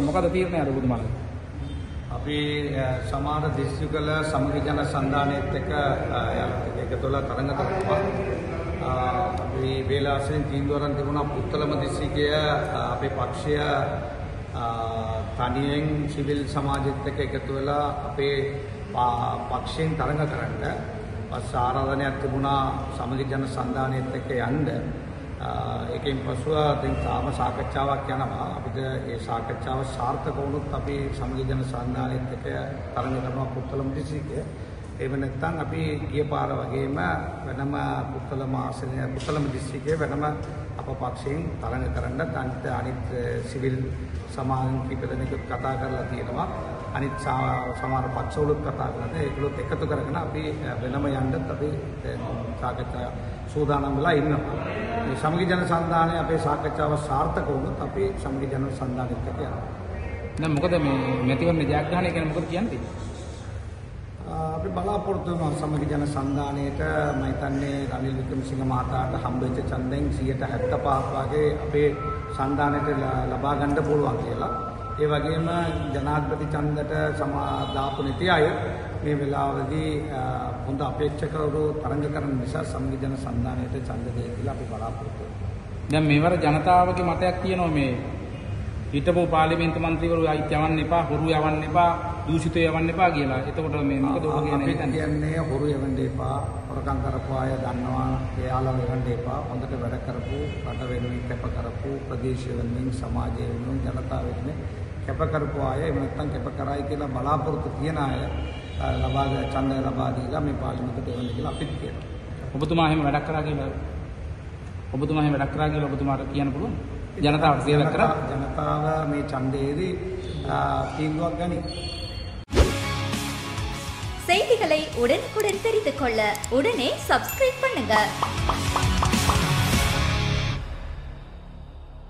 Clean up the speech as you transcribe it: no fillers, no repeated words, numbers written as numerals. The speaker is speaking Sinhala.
මොකද තීරණය අර ඔබතුමාලා? අපි සමහර දිස්ත්‍රික්කවල සමගි ජන සන්ධානයේත් එක්ක එකතුවලා තරඟ කරනවා. අපි වේලාසෙන් තීන්දුව අරන් තිබුණා පුත්තලම දිස්ත්‍රික්කය අපේ පක්ෂය තනියෙන් සිවිල් සමාජයත් එක්ක එකතු වෙලා අපේ පක්ෂයෙන් තරඟ කරන්න. පස්ස ආරාධනයක් තිබුණා සමගි ජන සන්ධානයේත් එක්ක යන්න. ඒකෙන් පසුව දැන් තාම සාකච්ඡාවක් යනවා. අපිට ඒ සාකච්ඡාව සාර්ථක වුණොත් අපි සමගි ජන සන්ධානයේත් එක්ක තරඟ කරනවා පුත්තලම දිස්ත්‍රික්කය. එහෙම නැත්නම් අපි ගිය පාර වගේම වෙනම පුත්තලම දිස්ත්‍රික්කයේ වෙනම අප පක්ෂයෙන් තරඟ කරන්න අනිත් සිවිල් සමාජම් කීප දෙනෙකුත් කතා කරලා තියෙනවා. අනිත් සමහර පක්ෂවලුත් කතා කරලා ඒකලොත් එකතු කරගෙන අපි වෙනම යන්නත් අපි සාකච්ඡා සූදානම් වෙලා ඉන්නවා. මේ සමගි ජන සන්ධානයේ අපේ සාකච්ඡාව සාර්ථක වුණොත් අපි සමගි ජන සන්ධානයේත් එක්ක යනවා. දැන් මොකද මේ මැතිවරණ ජයග්‍රහණය ගැන මොකද කියන්නේ? අපි බලාපොරොත්තු වෙනවා සමගි ජන සන්ධානයේට මම හිතන්නේ රනිල් වික්‍රමසිංහ මහතාට හම්බෙච්ච ඡන්දෙන් 75% වගේ අපේ සන්ධානයට ලබා ගන්න පුළුවන් කියලා. ඒ වගේම ජනාධිපති ඡන්දට දාපු නැති අය මේ වෙලාවේදී හොඳ අපේක්ෂකවරු තරඟ කරන නිසා සමගි ජන සන්ධානයට ඡන්ද දෙයි කියලා අපි බලාපොරොත්තු වෙනවා. දැන් මේවර ජනතාවගේ මතයක් තියෙනවා මේ හිටපු පාර්ලිමේන්තු මන්ත්‍රීවරු යවන්න එපා, හොරු යවන්න එපා, දූෂිතය යවන්න එපා කියලා. එතකොට මේ මොකද ඔබ කියන්නේ? හොරු යවන්න එපා, හොරකම් කරපු අය දන්නවා, එයාලා යවන්න එපා. හොඳට වැඩ කරපු, රට වෙනුවෙන් කැප කරපු, ප්‍රදේශ වෙනුවෙන්, සමාජය වෙනුවෙන්, ජනතාව වෙනුවෙන් කැප කරපු අය එහෙම නැත්නම් කැප කරයි කියලා බලාපොරොත්තු තියන අය ඡන්දය ලබා දීලා මේ පාර්ලිමේන්තුවට එවන්න කියලා අපිත් කියනවා. ඔබතුමා එහෙම වැඩක් කරා කියලා ඔබතුමාට කියන්න පුළුවන්? ජනතාවට සේවය කරා ජනතාව මේ ඡන්දයේදී தீர்வுවක් ගනි. செய்திகளை உடனுக்குடன் தெரிந்து கொள்ள உடனே சப்ஸ்கிரைப் பண்ணுங்க.